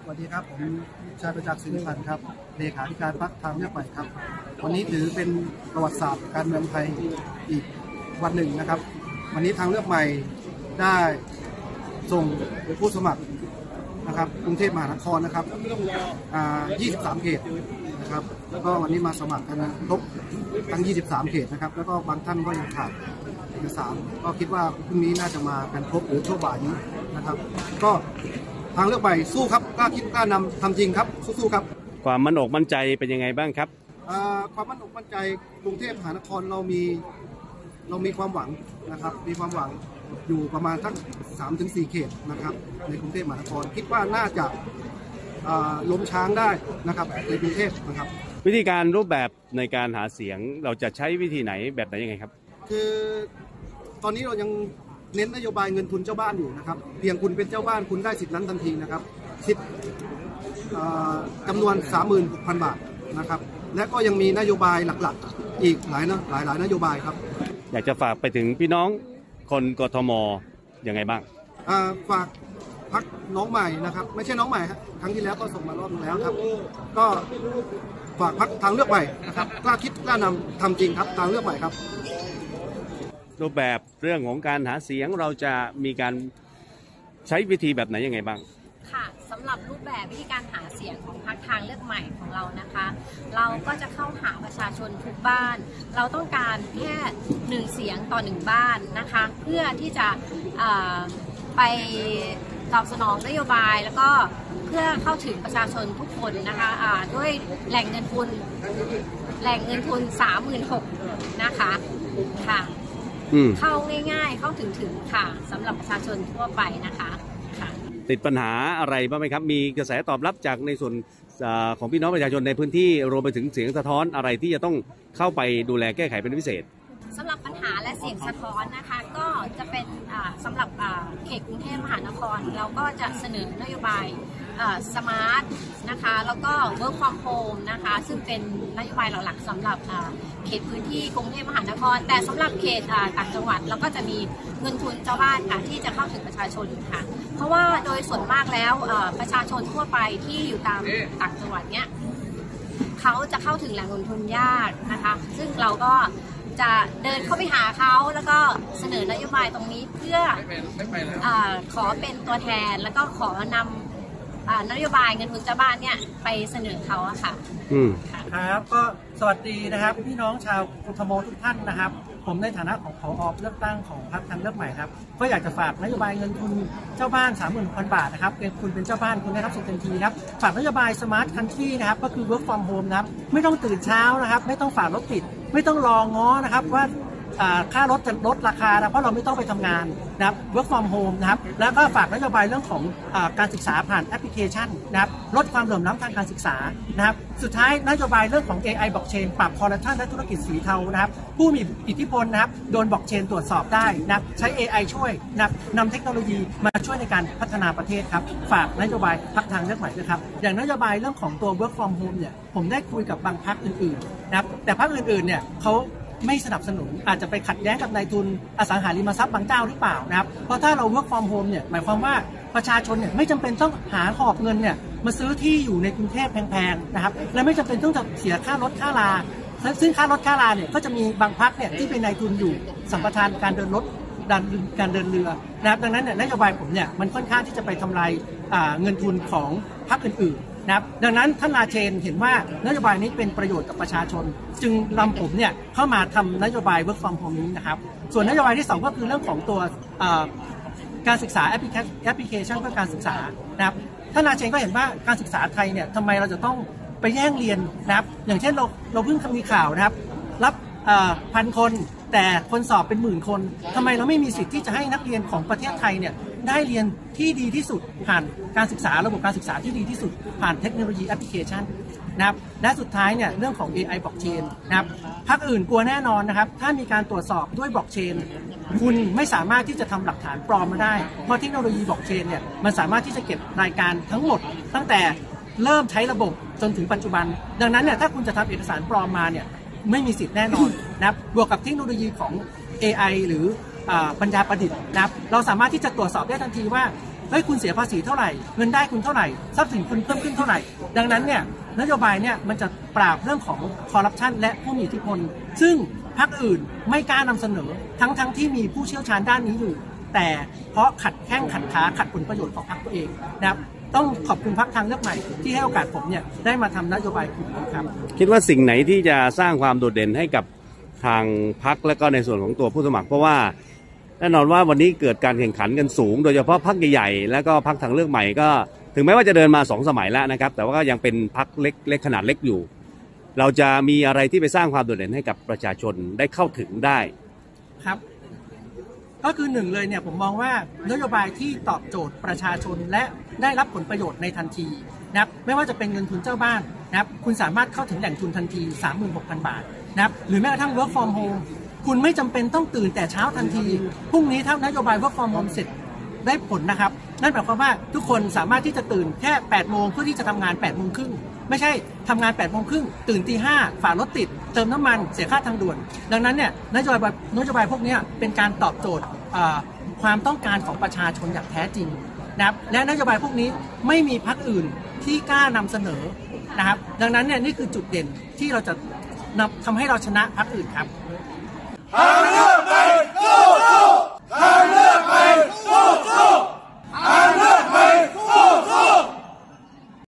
สวัสดีครับผมชาญประจักษ์สิริพันธ์ครับเลขาธิการพรรคทางเลือกใหม่ครับวันนี้ถือเป็นประวัติศาสตร์การเมืองไทยอีกวันหนึ่งนะครับวันนี้ทางเลือกใหม่ได้ส่งผู้สมัครนะครับกรุงเทพมหานครนะครับ23 เขตนะครับแล้วก็วันนี้มาสมัครกันครบทั้ง23 เขตนะครับแล้วก็บางท่านก็ยังขาดเอกสารก็คิดว่าพรุ่งนี้น่าจะมากันครบหรือช่วงบ่ายนี้นะครับก็ทางเลือกใหม่สู้ครับกล้าคิดกล้านำทำจริงครับสู้ๆครับความมั่นอกมั่นใจเป็นยังไงบ้างครับความมั่นอกมั่นใจกรุงเทพมหานครเรามีความหวังนะครับมีความหวังอยู่ประมาณทั้ง 3-4 เขตนะครับในกรุงเทพมหานครคิดว่าน่าจะล้มช้างได้นะครับในกรุงเทพนะครับวิธีการรูปแบบในการหาเสียงเราจะใช้วิธีไหนแบบไหนยังไงครับคือตอนนี้เรายังเน้นนโยบายเงินทุนเจ้าบ้านอยู่นะครับเพียงคุณเป็นเจ้าบ้านคุณได้สิทธินั้นทันทีนะครับสิทธิ์จำนวน 36,000 บาทนะครับและก็ยังมีนโยบายหลักๆอีกหลายนโยบายครับอยากจะฝากไปถึงพี่น้องคนกทมยังไงบ้างฝากพรรคน้องใหม่นะครับไม่ใช่น้องใหม่ครับครั้งที่แล้วก็ส่งมารอบนึงแล้วครับก็ฝากพรรคทางเลือกใหม่นะครับกล้าคิดกล้านำทำจริงครับทางเลือกใหม่ครับรูปแบบเรื่องของการหาเสียงเราจะมีการใช้วิธีแบบไหนยังไงบ้างค่ะสำหรับรูปแบบวิธีการหาเสียงของพรรคทางเลือกใหม่ของเรานะคะเราก็จะเข้าหาประชาชนทุกบ้านเราต้องการแค่1 เสียงต่อ1บ้านนะคะเพื่อที่จะไปตอบสนองนโยบายแล้วก็เพื่อเข้าถึงประชาชนทุกคนนะคะด้วยแหล่งเงินทุน36,000นะคะค่ะเข้าง่ายๆเข้าถึงค่ะสำหรับประชาชนทั่วไปนะคะค่ะติดปัญหาอะไรบ้างไหมครับมีกระแสตอบรับจากในส่วนของพี่น้องประชาชนในพื้นที่รวมไปถึงเสียงสะท้อนอะไรที่จะต้องเข้าไปดูแลแก้ไขเป็นพิเศษสำหรับปัญหาและเสียงสะท้อนนะคะก็จะเป็นสำหรับเขตกรุงเทพมหานครเราก็จะเสนอนโยบายสมาร์ทนะคะแล้วก็ work from home นะคะซึ่งเป็นนโยบายหลักๆสำหรับเขตพื้นที่กรุงเทพมหานครแต่สำหรับเขตต่างจังหวัดเราก็จะมีเงินทุนเจ้าบ้านค่ะที่จะเข้าถึงประชาชนค่ะเพราะว่าโดยส่วนมากแล้วประชาชนทั่วไปที่อยู่ตามต่างจังหวัดเนี้ยเขาจะเข้าถึงแหล่งเงินทุนยากนะคะซึ่งเราก็จะเดินเข้าไปหาเขาแล้วก็เสนอนโยบายตรงนี้เพื่อขอเป็นตัวแทนแล้วก็ขอนำนโยบายเงินทุนเจ้าบ้านเนี่ยไปเสนอเขาอะค่ะครับก็สวัสดีนะครับพี่น้องชาวกทมทุกท่านนะครับผมในฐานะของผอ.เลือกตั้งของพรรคทางเลือกใหม่ครับก็อยากจะฝากนโยบายเงินทุนเจ้าบ้าน 30,000 บาทนะครับคุณเป็นเจ้าบ้านคุณได้รับสิทธิ์ทันทีครับฝากนโยบาย Smart Country นะครับก็คือ Work from Home นะครับไม่ต้องตื่นเช้านะครับไม่ต้องฝ่ารถติดไม่ต้องรอง้อนะครับว่าค่ารถจะลดราคานะเพราะเราไม่ต้องไปทำงานนะครับ work from home นะครับแล้วก็ฝากนโยบายเรื่องของการศึกษาผ่านแอปพลิเคชันนะครับลดความเหลื่อมล้ำทางการศึกษานะครับสุดท้ายนโยบายเรื่องของ AI blockchain ปราบคอร์รัปชันและธุรกิจสีเทานะครับผู้มีอิทธิพลนะครับโดนบล็อกเชนตรวจสอบได้นะครับใช้ AI ช่วยนะครับนำเทคโนโลยีมาช่วยในการพัฒนาประเทศครับฝากนโยบายพรรคทางเลือกใหม่ด้วยครับอย่างนโยบายเรื่องของตัว work from home เนี่ยผมได้คุยกับบางพรรคอื่นๆนะครับแต่พรรคอื่นๆเนี่ยเขาไม่สนับสนุนอาจจะไปขัดแย้งกับนายทุนอสังหาริมทรัพย์บางเจ้าหรือเปล่านะครับเพราะถ้าเรา work from home เนี่ยหมายความว่าประชาชนเนี่ยไม่จำเป็นต้องหาหอบเงินเนี่ยมาซื้อที่อยู่ในกรุงเทพแพงๆนะครับและไม่จำเป็นต้องเสียค่ารถค่าลาซึ่งค่ารถค่าลาเนี่ยก็จะมีบางพรรคเนี่ยที่เป็นนายทุนอยู่สัมปทานการเดินรถการเดินเรือนะครับดังนั้นเนี่ยนโยบายผมเนี่ยมันค่อนข้างที่จะไปทำลายเงินทุนของพรรคอื่นๆนะครับดังนั้นท่านราเชนเห็นว่านโยบายนี้เป็นประโยชน์กับประชาชนจึงนำผมเนี่ยเข้ามาทำนโยบาย work from home นี้นะครับส่วนนโยบายที่2ก็คือเรื่องของตัวการศึกษาแอปพลิเคชันเพื่อการศึกษานะครับท่านราเชนก็เห็นว่าการศึกษาไทยเนี่ยทำไมเราจะต้องไปแย่งเรียนนะครับอย่างเช่นเราเพิ่งมีข่าวนะครับรับ1,000 คนแต่คนสอบเป็น10,000 คนทำไมเราไม่มีสิทธิ์ที่จะให้นักเรียนของประเทศไทยเนี่ยได้เรียนที่ดีที่สุดผ่านการศึกษาระบบการศึกษาที่ดีที่สุดผ่านเทคโนโลยีแอปพลิเคชันนะครับและสุดท้ายเนี่ยเรื่องของ AI blockchain นะครับพรรคอื่นกลัวแน่นอนนะครับถ้ามีการตรวจสอบด้วย blockchain คุณไม่สามารถที่จะทำหลักฐานปลอมมาได้เพราะเทคโนโลยี blockchain เนี่ยมันสามารถที่จะเก็บรายการทั้งหมดตั้งแต่เริ่มใช้ระบบจนถึงปัจจุบันดังนั้นเนี่ยถ้าคุณจะทำเอกสารปลอมมาเนี่ยไม่มีสิทธิ์แน่นอนนะครับบวกกับเทคโนโลยีของ AI หรือปัญญาประดิษฐ์นะครับเราสามารถที่จะตรวจสอบได้ทันทีว่าเฮ้ยคุณเสียภาษีเท่าไหร่เงินได้คุณเท่าไหร่ทรัพย์สินคุณเพิ่มขึ้นเท่าไหร่ดังนั้นเนี่ยนโยบายเนี่ยมันจะปราบเรื่องของคอร์รัปชันและผู้มีอิทธิพลซึ่งพรรคอื่นไม่กล้านำเสนอทั้งที่มีผู้เชี่ยวชาญด้านนี้อยู่แต่เพราะขัดแข้งขัดขาขัดผลประโยชน์ของพรรคตัวเองนะครับต้องขอบคุณพรรคทางเลือกใหม่ที่ให้โอกาสผมเนี่ยได้มาทำนโยบายกลุ่มนี้ครับคิดว่าสิ่งไหนที่จะสร้างความโดดเด่นให้กับทางพรรคและก็ในส่วนของตัวผู้สมัครเพราะว่าแน่นอนว่าวันนี้เกิดการแข่งขันกันสูงโดยเฉพาะพรรคใหญ่ๆแล้วก็พรรคทางเลือกใหม่ก็ถึงแม้ว่าจะเดินมา2 สมัยแล้วนะครับแต่ว่าก็ยังเป็นพรรคเล็กขนาดเล็กอยู่เราจะมีอะไรที่ไปสร้างความโดดเด่นให้กับประชาชนได้เข้าถึงได้ครับก็คือ1เลยเนี่ยผมมองว่านโยบายที่ตอบโจทย์ประชาชนและได้รับผลประโยชน์ในทันทีนะครับไม่ว่าจะเป็นเงินทุนเจ้าบ้านนะครับคุณสามารถเข้าถึงแหล่งทุนทันที 36,000 บาทนะครับหรือแม้กระทั่ง work from home คุณไม่จำเป็นต้องตื่นแต่เช้าทันทีพรุ่งนี้ถ้านโยบาย work from home เสร็จได้ผลนะครับนั่นหมายความว่าทุกคนสามารถที่จะตื่นแค่8 โมงเพื่อที่จะทำงาน8 โมงครึ่งไม่ใช่ทำงาน8 โมงครึ่งตื่นตี 5ฝ่ารถติดเติมน้ำมันเสียค่าทางด่วนดังนั้นเนี่ยนโยบายพวกนี้เป็นการตอบโจทย์ความต้องการของประชาชนอย่างแท้จริงนะครับและนโยบายพวกนี้ไม่มีพรรคอื่นที่กล้านำเสนอนะครับดังนั้นเนี่ยนี่คือจุดเด่นที่เราจะทำให้เราชนะพรรคอื่นครับ